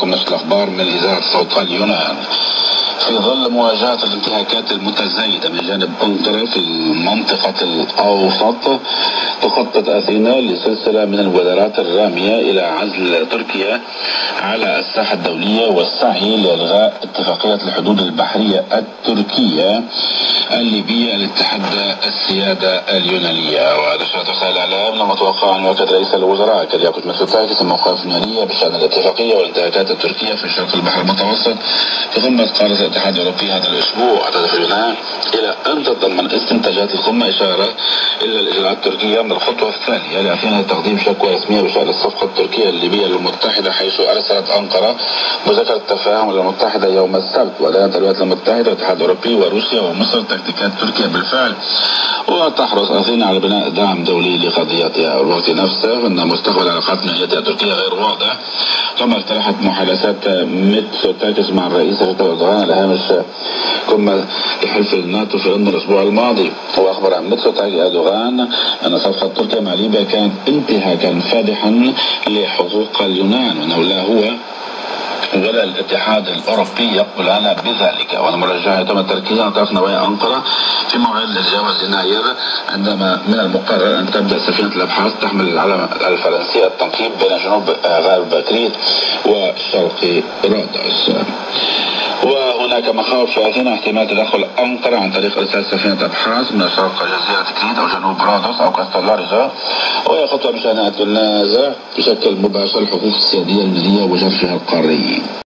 إليكم نشرة الأخبار من إذاعة صوت اليونان. في ظل مواجهة الانتهاكات المتزايدة من جانب أنقرة في المنطقة الأوسط، تخطط أثينا لسلسلة من البادرات الرامية إلى عزل تركيا على الساحة الدولية والسعي لإلغاء اتفاقية الحدود البحرية التركية الليبية لتحدى السيادة اليونانية. ونشرت وسائل الإعلام لما توقع أن يؤكد رئيس الوزراء كيرياكوس ميتسوتاكيس الموقف اليونانية بشأن الاتفاقية والانتهاكات التركية في شرق البحر المتوسط في قمة قارة الاتحاد الأوروبي هذا الأسبوع. تهدف اليونان إلى أن تتضمن استنتاجات القمة إشارة إلى الإجراءات التركية من الخطوة الثانية لأثينا تقديم شكوى رسمية بشأن الصفقة التركية الليبية للمتحدة، حيث أرسلت أنقرة مذكرة التفاهم للمتحدة يوم السبت، وأدانت الولايات المتحدة والاتحاد الأوروبي وروسيا ومصر تكتيكات تركيا بالفعل. وتحرص أثينا على بناء دعم دولي لقضيتها. والوقت نفسه أن مستقبل العلاقات النهائية التركية غير واضح، كما اقترحت محادثات ميتسوتاكيس مع الرئيس رجب أردوغان على هامش قمة لحلف الناتو في لندن الأسبوع الماضي. وأخبر عن ميتسوتاكيس أردوغان أن صفقة تركيا مع ليبيا كانت انتهاكا فادحا لحقوق اليونان، وأنه لا هو ولا الاتحاد الأوروبي يقبلان بذلك. والمرجع يتم التركيز على طرف نوايا أنقرة في موعد لتجاوز يناير، عندما من المقرر أن تبدأ سفينة الأبحاث تحمل العلم الفرنسي التنقيب بين جنوب غرب كريت وشرق رودوس. وهناك مخاوف في أثينا احتمال تدخل أنقرة عن طريق إرسال سفينة أبحاث من شرق جزيرة كريت أو جنوب رودوس أو كاستلاريزا، وهي خطوة بشأنها تنازع بشكل مباشر الحقوق السيادية المالية وجرفها القاري.